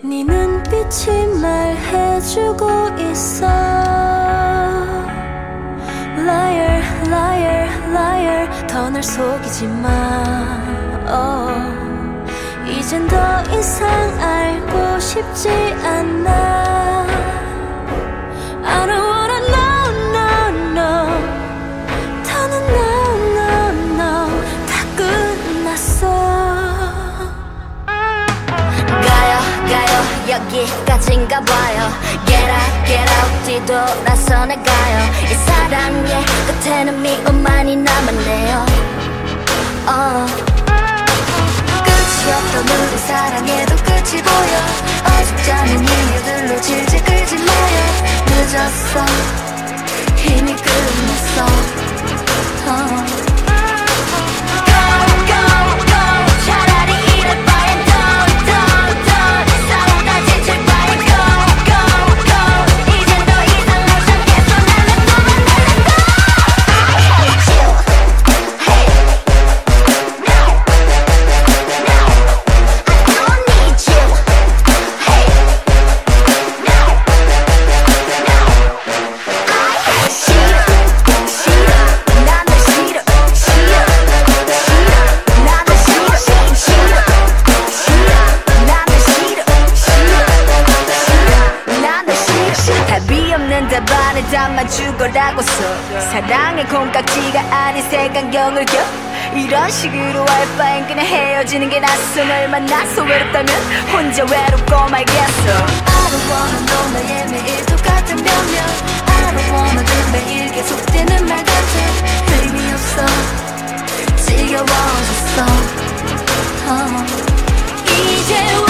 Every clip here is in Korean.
네 눈빛이 말해주고 있어. Liar, liar, liar. 더 날 속이지 마. 이젠 더 이상 알고 싶지 않아. I don't wanna know, no, no. 더는 no, no, no. 다 끝났어. 가요 여기까지인가 봐요. Get out 뒤돌아서 나가요. 이 사랑의 끝에는 미움만이 남았네요. 끝이 없던 우리 사랑에도 끝이 보여. 어줍잖은 이유들로 질질 끌지 마요. 늦었어 이미 끝났어. 답안에 담아주거라고서 사랑의 콩깍지가 아닌 색안경을 껴. 이런 식으로 할 바엔 그냥 헤어지는 게 낫어. 널 만나서 외롭다면 혼자 외롭고 말겠어. I don't wanna know 너의 매일 똑같은 변명. I don't wanna 그 매일 계속되는 말 같아. 의미 없어 지겨워졌어. 이제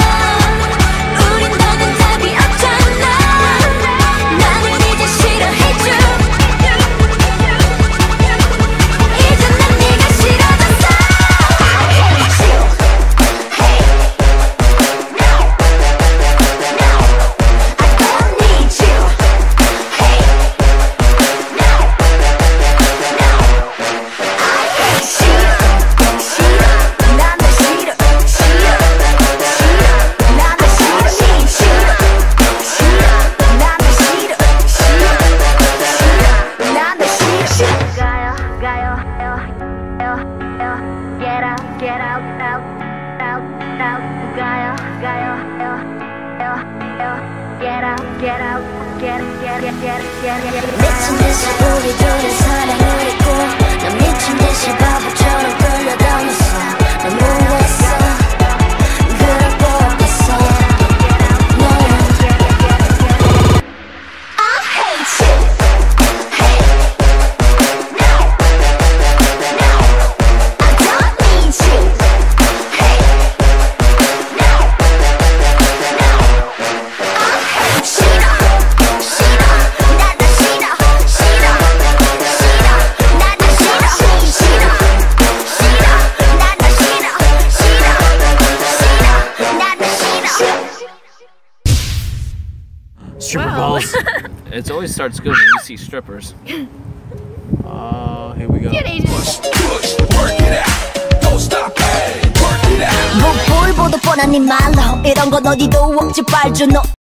미친 듯이 우리 둘의 사랑을 잊고 난 미친 듯이 바보처럼 끌려다녔어. 난 뭐했어 그럴 거 없겠어. I hate you. Hey, no, no, I don't need you. Hey, no, no, I hate you. Stripper balls. It always starts good when you see strippers. Here we go. Push, work it out. Don't stop, hey, work it out. 뭐 볼보도 뻔한 네 말로 이런 건 어디도 없지 빨주 너